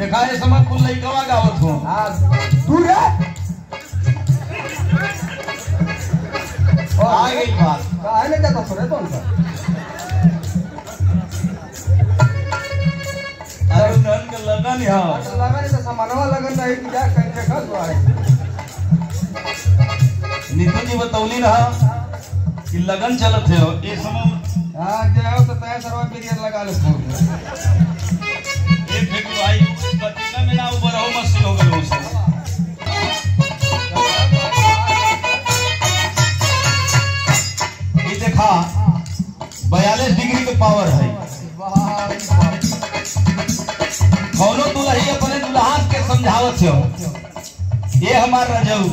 देखा ये समय कुल लइकवा गावत हो। दूर है आ गई बात काहे क्या तो रे कौन सा अरे नन के लगन है लगन तो सामानवा लगन नहीं कि जा कहीं के खस है। नीतू जी बतौली रहा कि लगन चलत है ये समय। हां जाओ तो तय सरवा पीरियड लगा ले फोन ये फेंक भाई पतिका में ना ऊपर हो मस्त हो गए उसे। ये देखा 42 डिग्री के पावर है। कौनो दुल्ही अपने दुल्हा के समझावत हो ये हमार रजऊ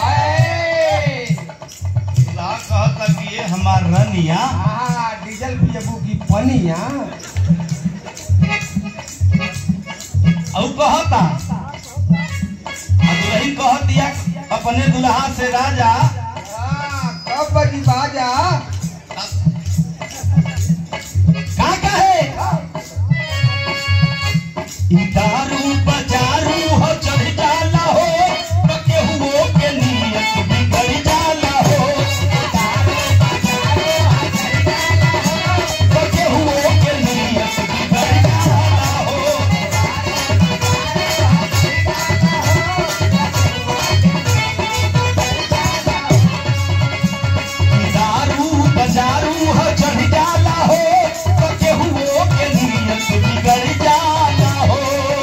दुल्हा कहता कि ये हमार रनिया डीजल पियबू की पनिया और कहता दुल्ही कह दिया अपने दुल्हा से राजा कब बजी बाजा का कहे दारू बजारू हो चढ़ जाला हो तो केहू के नियत बिगड़ जाला हो। तो केहू के नियत बिगड़ जाला हो। दारू बजारू हो चढ़ जाला हो तो केहू के नियत बिगड़ जाला हो।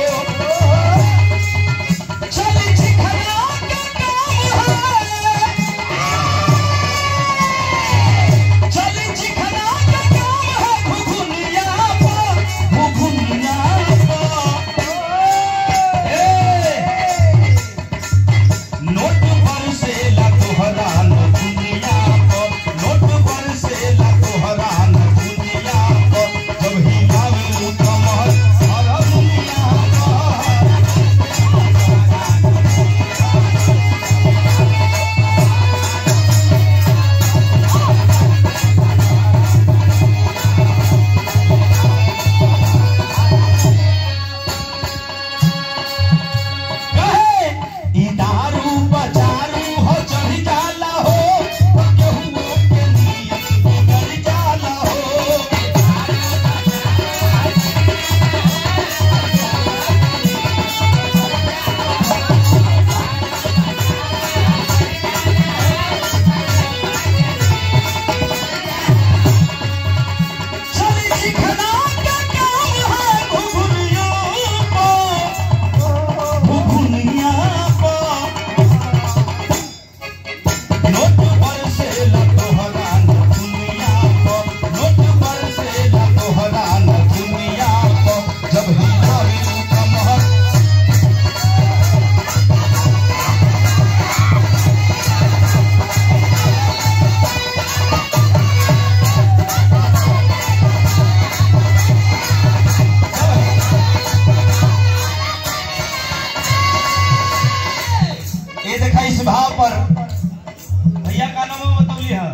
ये देखा इस भाव पर भैया का नाम बतौली है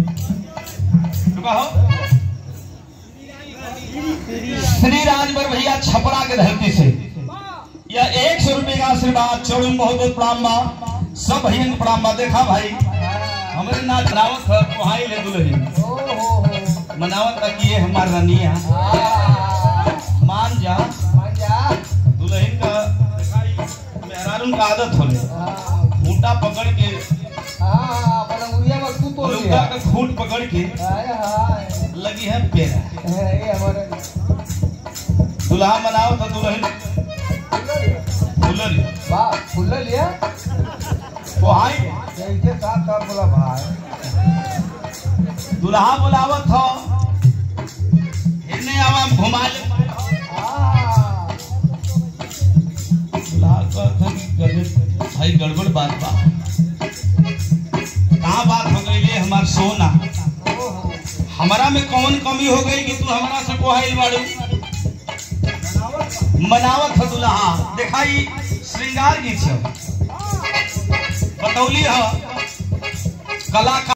हो श्री राजभर भैया छपरा के धरती से यह 100 रुपए का आशीर्वाद चौड़ूम बहुत बहुत प्रणाम बा सब भैया प्रणाम बा। देखा भाई हमारे ना रावत है वहां ले दुल्हन मनावत कि ये हमार रनिया मान जा दुल्हन का मेहरारून का आदत होले खूंटा पकड़ के का खूंट पकड़ के लगी है पेरा दुल्हा मनाओ तो दुल्हन फुल लिया बोला भाई दुल्हा बुलावत हो इन्हें आवाम घुमा ले भाई गड़बड़ बात बा कहाँ बात हो गई ले हमार सोना हमारा में कौन कमी हो गई कि तू हमारा से कोहाइल बाड़ू मनावत हो दुल्हा दिखाई श्रृंगार गीत बतौली हो कला